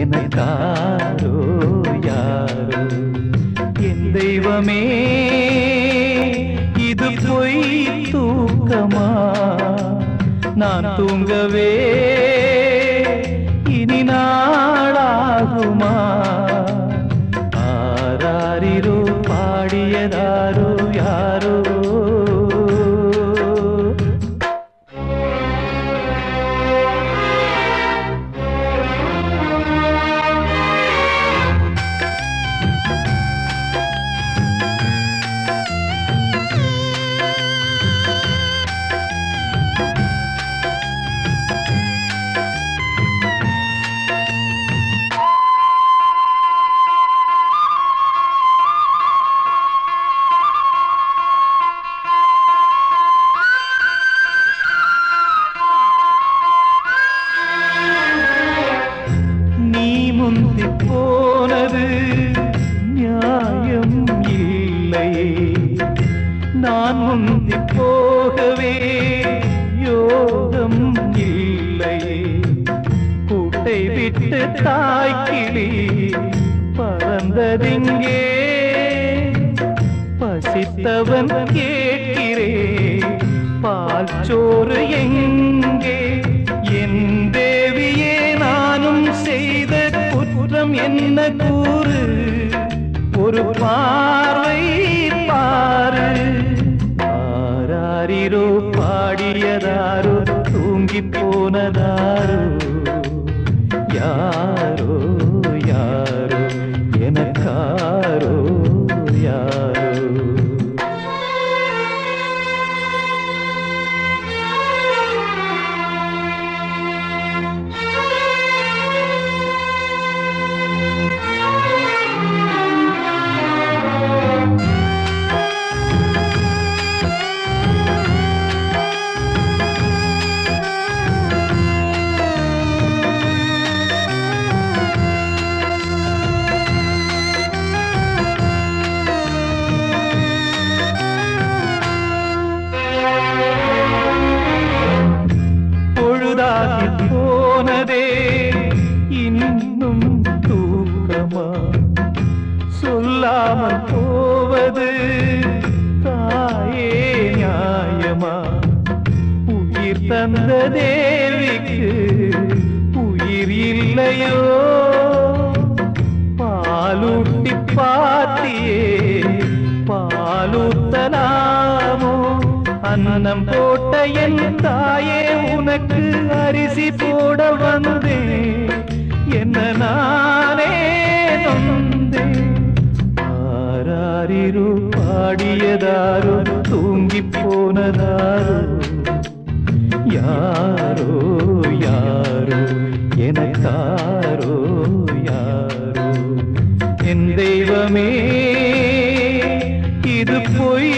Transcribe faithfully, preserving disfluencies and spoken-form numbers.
எனக்காரோ யாரோ என் தெய்வமே இது பொய் தூக்கமா நான் தூங்கவே இனி நாளாகுமா ஆராரிரோ பாடியதாரோ யாரோ முந்தி போனது நியாயம் இல்லை நான் முந்தி போகவே யோகம் இல்லை கூட்டை விட்டு தாய்க்கிளி பறந்ததிங்கே பசித்தவன் கேட்கிறே பால் சோறு எங்கே என் தேவியே நானும் செய்த குற்றம் என்ன கூறு ஒரு பார்வை பாரு ஆராரிரோ பாடியதாரோ தூங்கி போனதாரோ யாரோ யாரோ எனக்காரோ யாரோ போனதே இன்னும் தூக்கமா சொல்லாமல் போவது தாயே நியாயமா உயிர் தந்த தேவிக்கு உயிர் இல்லையோ பாலூட்டி பாத்தியே பாலூத்தலாமோ அன்னம் போட்ட என் தாயே உனக்கு அரிசி போட வந்தேன் என்ன நானே நொந்தேன் ஆராரிரோ பாடியதாரோ தூங்கி போனதாரோ யாரோ யாரோ எனக்காரோ யாரோ என் தெய்வமே இது பொய்